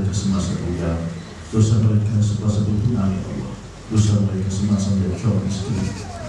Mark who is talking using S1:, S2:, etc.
S1: semasa dunia, dosa mereka semasa tuntunan ya Allah, dosa mereka semasa menjadi miskin.